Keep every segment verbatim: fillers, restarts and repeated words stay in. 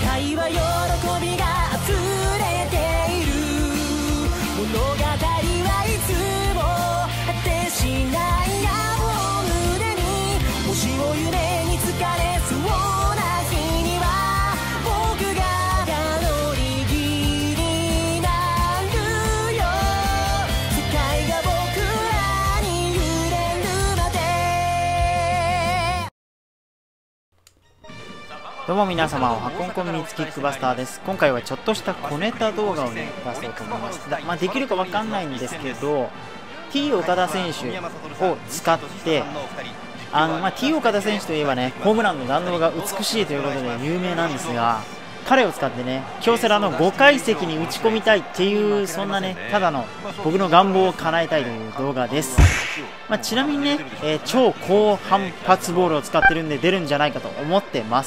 界は喜びが溢れている。物語はいつも果てしない野望胸に、星を夢に疲れそうな日には僕が乗り気になるよ。世界が僕らに揺れるまで。 どうも皆様、ハコンコミニッツキックバスターです。今回はちょっとした小ネタ動画をね出そうと思います。まあ、できるかわかんないんですけど T 岡田選手を使ってあの、まあ、T 岡田選手といえばねホームランの弾道が美しいということで有名なんですが、彼を使ってね京セラのごかい席に打ち込みたいっていう、そんなねただの僕の願望を叶えたいという動画です。まあ、ちなみにね、えー、超高反発ボールを使ってるんで出るんじゃないかと思ってます。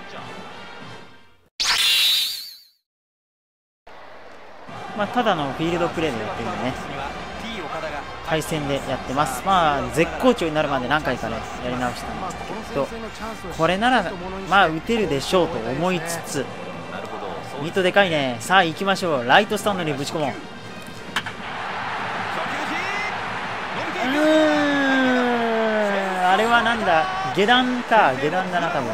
まあ、ただのフィールドプレーでやってるんでね、対戦でやってます。まあ絶好調になるまで何回かねやり直したんですけど、これならまあ打てるでしょうと思いつつ、ミートでかいね。さあ行きましょう。ライトスタンドにぶち込もう。うーん、あれはなんだ、下段か、下段だな多分。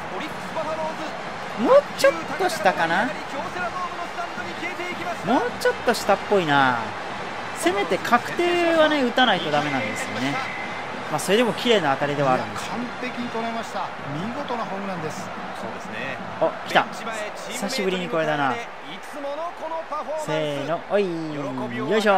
もうちょっと下かな、もうちょっと下っぽいな。せめて確定はね打たないとダメなんですよね。まあそれでも綺麗な当たりではあるんです。 完璧に捉えました。見事なホームランです。 そうですね。 お、来た。久しぶりにこれだな。せーの、おい、よいしょ。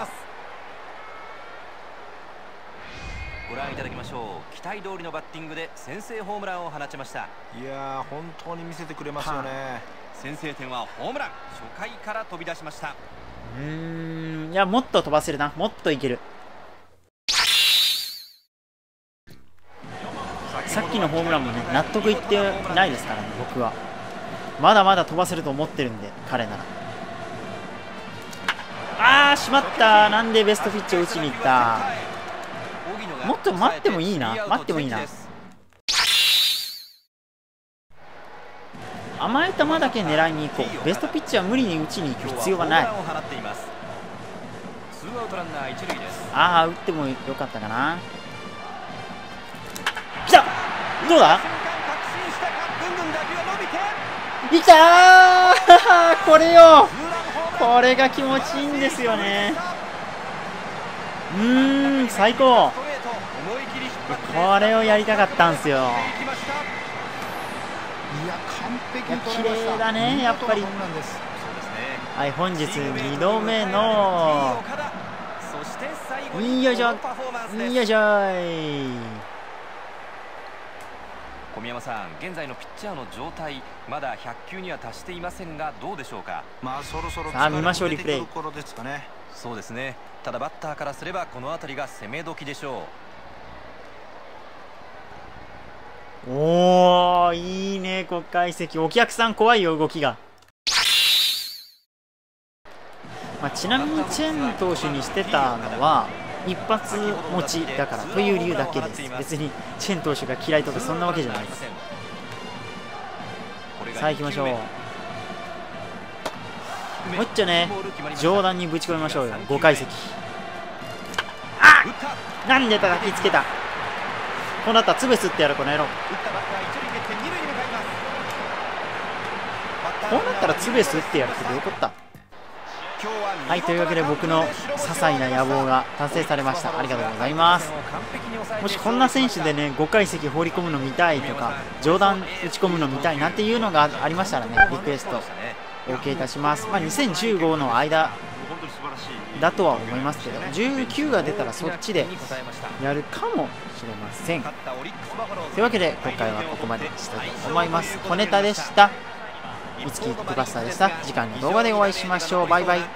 ご覧いただきましょう。期待通りのバッティングで先制ホームランを放ちました。 いやー、本当に見せてくれますよね。 先制点はホームラン、初回から飛び出しました。 うーん、いやもっと飛ばせるな、もっといける。さっきのホームランもね納得いってないですからね。僕はまだまだ飛ばせると思ってるんで、彼なら。あーしまった。なんでベストピッチを打ちに行った。もっと待ってもいいな、待ってもいいな。甘い球だけ狙いに行こう。ベストピッチは無理に打ちに行く必要はない。ああ打ってもよかったかな。来た。どうだ。いったーこれよ、これが気持ちいいんですよね。うーん最高。これをやりたかったんですよ。綺麗だねやっぱり。はい、本日にどめのよいしょよいしょい。 小宮山さん、現在のピッチャーの状態まだひゃっきゅうには達していませんがどうでしょうか。 まあそろそろさあ見ましょうリプレイ。 そうですね。ただバッターからすればこの辺りが攻め時でしょう。おーいいね国会席。お客さん怖いよ動きが。まあ、ちなみにチェン投手にしてたのは一発持ちだからという理由だけです。別にチェン投手が嫌いとかそんなわけじゃないです。さあ行きましょう。もう一丁ね上段にぶち込みましょうよごかい席。あっなんで叩きつけた。こうなったらツベスってやるこの野郎。こうなったらツベスってやるってどういうことだ。はい、というわけで僕の些細な野望が達成されました。ありがとうございます。もしこんな選手でねごかい席放り込むの見たいとか上段打ち込むの見たいなんていうのがありましたらねリクエストお受けいたします。まあ、にせんじゅうごの間だとは思いますけどじゅうきゅうが出たらそっちでやるかもしれません。というわけで今回はここまでにしたいと思います。小ネタでした。いつきキックバスターでした。次回の動画でお会いしましょう。バイバイ。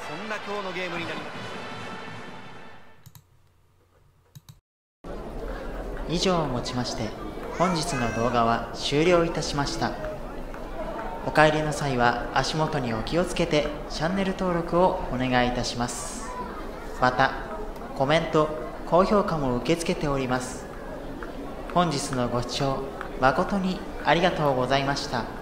以上をもちまして本日の動画は終了いたしました。お帰りの際は足元にお気をつけてチャンネル登録をお願いいたします。またコメント高評価も受け付けております。本日のご視聴誠にありがとうございました。